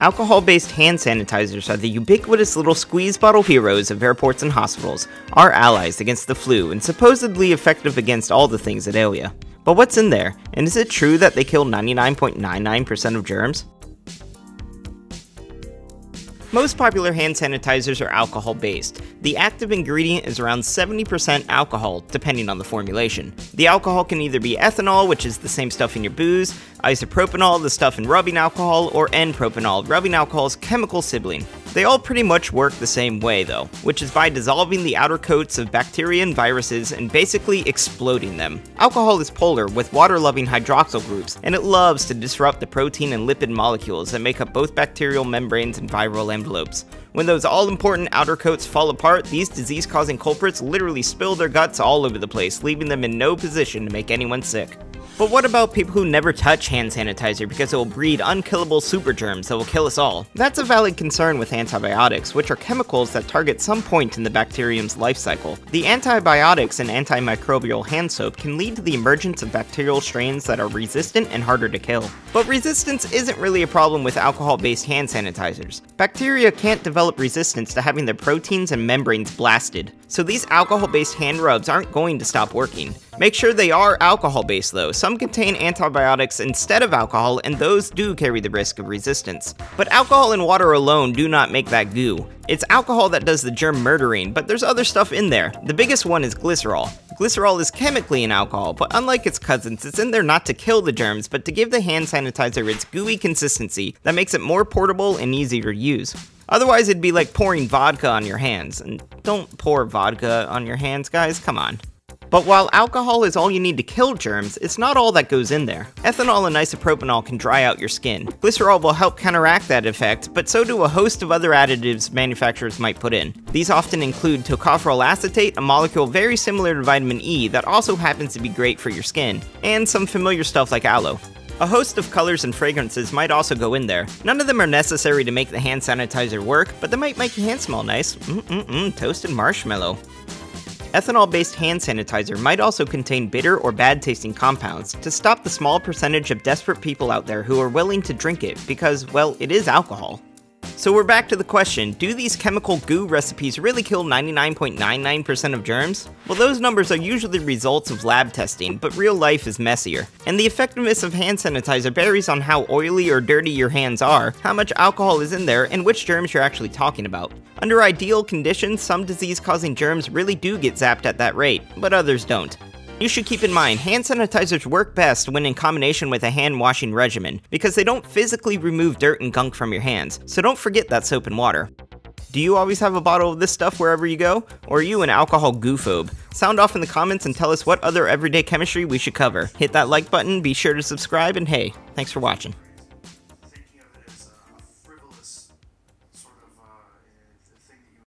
Alcohol-based hand sanitizers are the ubiquitous little squeeze bottle heroes of airports and hospitals, our allies against the flu, and supposedly effective against all the things that ail ya. But what's in there, and is it true that they kill 99.99% of germs? Most popular hand sanitizers are alcohol-based. The active ingredient is around 70% alcohol, depending on the formulation. The alcohol can either be ethanol, which is the same stuff in your booze, isopropanol, the stuff in rubbing alcohol, or N-propanol, rubbing alcohol's chemical sibling. They all pretty much work the same way though, which is by dissolving the outer coats of bacteria and viruses and basically exploding them. Alcohol is polar with water-loving hydroxyl groups, and it loves to disrupt the protein and lipid molecules that make up both bacterial membranes and viral envelopes. When those all-important outer coats fall apart, these disease-causing culprits literally spill their guts all over the place, leaving them in no position to make anyone sick. But what about people who never touch hand sanitizer because it will breed unkillable super germs that will kill us all? That's a valid concern with antibiotics, which are chemicals that target some point in the bacterium's life cycle. The antibiotics in antimicrobial hand soap can lead to the emergence of bacterial strains that are resistant and harder to kill. But resistance isn't really a problem with alcohol-based hand sanitizers. Bacteria can't develop resistance to having their proteins and membranes blasted, so these alcohol-based hand rubs aren't going to stop working. Make sure they are alcohol-based though. Some contain antibiotics instead of alcohol, and those do carry the risk of resistance. But alcohol and water alone do not make that goo. It's alcohol that does the germ murdering, but there's other stuff in there. The biggest one is glycerol. Glycerol is chemically an alcohol, but unlike its cousins, it's in there not to kill the germs, but to give the hand sanitizer its gooey consistency that makes it more portable and easier to use. Otherwise, it'd be like pouring vodka on your hands. And don't pour vodka on your hands, guys, come on. But while alcohol is all you need to kill germs, it's not all that goes in there. Ethanol and isopropanol can dry out your skin. Glycerol will help counteract that effect, but so do a host of other additives manufacturers might put in. These often include tocopherol acetate, a molecule very similar to vitamin E that also happens to be great for your skin, and some familiar stuff like aloe. A host of colors and fragrances might also go in there. None of them are necessary to make the hand sanitizer work, but they might make your hand smell nice. Toasted marshmallow. Ethanol-based hand sanitizer might also contain bitter or bad-tasting compounds to stop the small percentage of desperate people out there who are willing to drink it because, well, it is alcohol. So we're back to the question, do these chemical goo recipes really kill 99.99% of germs? Well, those numbers are usually results of lab testing, but real life is messier. And the effectiveness of hand sanitizer varies on how oily or dirty your hands are, how much alcohol is in there, and which germs you're actually talking about. Under ideal conditions, some disease-causing germs really do get zapped at that rate, but others don't. You should keep in mind, hand sanitizers work best when in combination with a hand washing regimen, because they don't physically remove dirt and gunk from your hands, so don't forget that soap and water. Do you always have a bottle of this stuff wherever you go? Or are you an alcohol goophobe? Sound off in the comments and tell us what other everyday chemistry we should cover. Hit that like button, be sure to subscribe, and hey, thanks for watching.